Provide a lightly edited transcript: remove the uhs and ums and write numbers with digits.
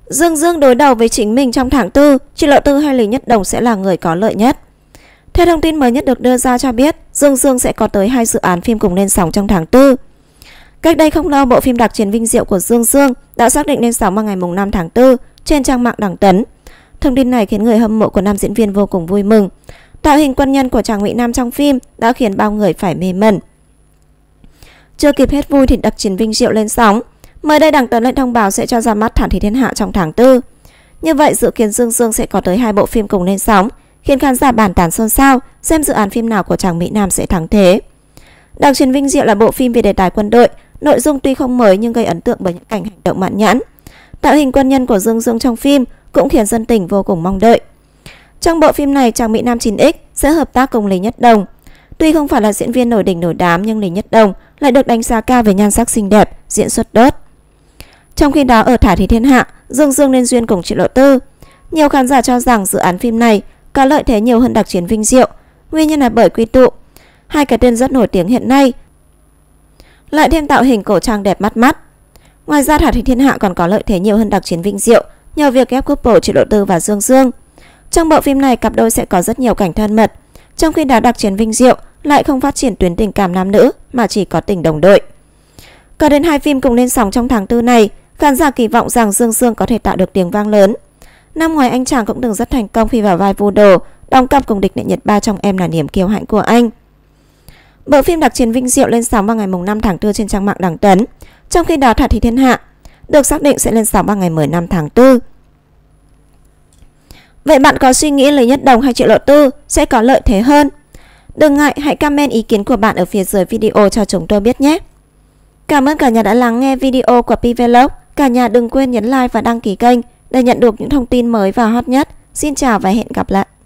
Dương Dương đối đầu với chính mình trong tháng 4, Triệu Lộ Tư hay Lý Nhất Đồng sẽ là người có lợi nhất. Theo thông tin mới nhất được đưa ra cho biết, Dương Dương sẽ có tới 2 dự án phim cùng lên sóng trong tháng 4. Cách đây không lâu, bộ phim Đặc Chiến Vinh Diệu của Dương Dương đã xác định lên sóng vào ngày 5 tháng 4 trên trang mạng Đằng Tấn. Thông tin này khiến người hâm mộ của nam diễn viên vô cùng vui mừng. Tạo hình quân nhân của chàng Mỹ Nam trong phim đã khiến bao người phải mê mẩn. Chưa kịp hết vui thì Đặc Chiến Vinh Diệu lên sóng. Mới đây Đằng Tấn lại thông báo sẽ cho ra mắt Thảm Thị Thiên Hạ trong tháng 4. Như vậy dự kiến Dương Dương sẽ có tới 2 bộ phim cùng lên sóng, khiến khán giả bàn tán xôn xao xem dự án phim nào của chàng Mỹ Nam sẽ thắng thế. Đặc Chiến Vinh Diệu là bộ phim về đề tài quân đội, nội dung tuy không mới nhưng gây ấn tượng bởi những cảnh hành động mãn nhãn. Tạo hình quân nhân của Dương Dương trong phim cũng khiến dân tình vô cùng mong đợi. Trong bộ phim này, chàng Mỹ Nam 9X sẽ hợp tác cùng Lý Nhất Đồng. Tuy không phải là diễn viên nổi đỉnh nổi đám nhưng Lý Nhất Đồng lại được đánh giá cao về nhan sắc xinh đẹp, diễn xuất tốt. Trong khi đó ở Thảm Thị Thiên Hạ, Dương Dương nên duyên cùng Triệu Lộ Tư. Nhiều khán giả cho rằng dự án phim này có lợi thế nhiều hơn Đặc Chiến Vinh Diệu. Nguyên nhân là bởi quy tụ hai cái tên rất nổi tiếng hiện nay, lại thêm tạo hình cổ trang đẹp mắt mắt. Ngoài ra Thảm Thị Thiên Hạ còn có lợi thế nhiều hơn Đặc Chiến Vinh Diệu nhờ việc ghép couple Triệu Lộ Tư và Dương Dương. Trong bộ phim này cặp đôi sẽ có rất nhiều cảnh thân mật, trong khi đó Đặc Chiến Vinh Diệu lại không phát triển tuyến tình cảm nam nữ mà chỉ có tình đồng đội. Có đến 2 phim cùng lên sóng trong tháng 4 này, khán giả kỳ vọng rằng Dương Dương có thể tạo được tiếng vang lớn. Năm ngoài anh chàng cũng từng rất thành công khi vào vai Vu Đồ, đóng cặp cùng địch lệ Nhật Ba trong Em Là Niềm Kiêu Hãnh Của Anh. Bộ phim Đặc Chiến Vinh Diệu lên sóng vào ngày 5 tháng 4 trên trang mạng Đằng Tấn, trong khi đó Thảm Thị Thiên Hạ được xác định sẽ lên sóng vào ngày 15 tháng 4. Vậy bạn có suy nghĩ Lý Nhất Đồng hay Triệu Lộ Tư sẽ có lợi thế hơn? Đừng ngại, hãy comment ý kiến của bạn ở phía dưới video cho chúng tôi biết nhé. Cảm ơn cả nhà đã lắng nghe video của Pvlog. Cả nhà đừng quên nhấn like và đăng ký kênh để nhận được những thông tin mới và hot nhất. Xin chào và hẹn gặp lại.